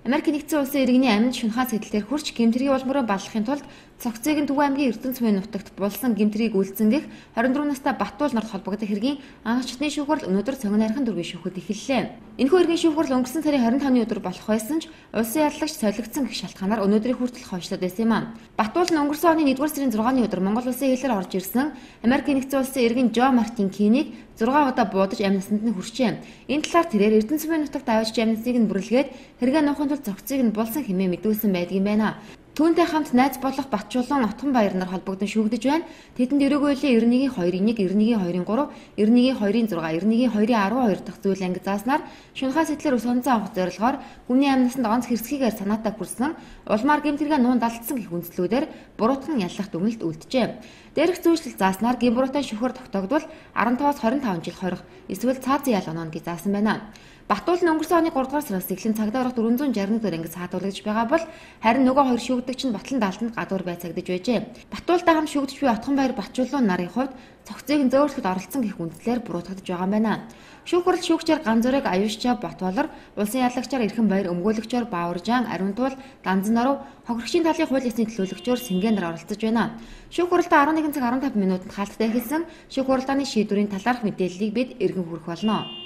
Америк нэгдсэн улсын иргэний аминд шунхаа сэтлэлээр хурц гэмтрийн улмөрөө баллахын тулд Цогцыг Төв аймгийн Эрдэнэцмийн нутагт булсан гэмтрийг үйлцэн гэх 24 настай Баттуул нарт холбогдох хэргийн анхчтны шүүхэрл өнөөдөр цогн найрхан дүргийн шүүхэд эхэллээ. Энэхүү хэргийн шүүхэрл өнгөрсөн сарын 25-ны өдөр болох байсан ч улсын яллагч солигдсон гэх шалтгаанаар өнөөдрийн хүртэл хойшлоод байсан юм аа. Баттуул нь өнгөрсөн оны 1-р сарын 6-ны өдөр Монгол улсын хэлээр орж ирсэн Америк нэгдсэн улсын иргэн Жо Мартин Кинийг 6 удаа буудаж амнистанд нь хүрчээ. Энэ талаар тэрээр Эрдэнэцмийн нутагт авчиж амнистыг нь бүрлгээд хэрэгэ нуухын тулд Цогцыг нь булсан хэмээн мэдүүлсэн байдгийн байна. Түүнтэй хамт найз болох Батчулан Отхон баяр нар холбогдсон шүүгдэж байна. Тэдэнд эрүүгүйлийн 91-2-1, 91-2-3, 91-2-6, 91-2-12 дахь зүйл анги зааснаар шунхаа сэтлэр ус онцон авах зорилгоор хүний амнасанд онц хэрсгийгээр санаатай хүрсэн улмаар гэмтэргээ нуун далдсан гэх үндслүүдээр буруутхан яллах дүгнэлт үлджээ. Дээрх зүйчлэл зааснаар гэмбуруутай шүүхөр тогтоогдвол 15-25 жил хорих эсвэл цаазын ял оноо гэж заасан байна. Баттуул нь өнгөрсөн оны 3-р сараас эхлэн цагдаа орох 461 анги саатуулгаж байгаа бол харин нөгөө хоёр шүүгдэгч нь Батлан даалтанд гадуур байцаагдж байжээ. Баттуултай хамт шүүгдэж буй Отхон баяр Батчулуун нарын хувьд Цогцыг нь зөөлөхөд оролцсон гэх үндслээр буруутгагдж байгаа юм байна. Шүүхэрл шүүгчээр Ганзуурыг Аюушчаа Ботволор, улсын ялагчаар Эрхэн баяр өмгөөлөгчөөр Бааваржаан, Ариунтуул, Данзанаруу, хохирогчийн талын хууль ёсны төлөөлөгчөөр Сэнгэн нар оролцож байна. Шүүхэрэлдээ 11 цаг 15 минутанд хаалттай эхэлсэн шүүх хуралдааны шийдвэрийн талаарх мэдээллийг бид эргэн хүргэх болно.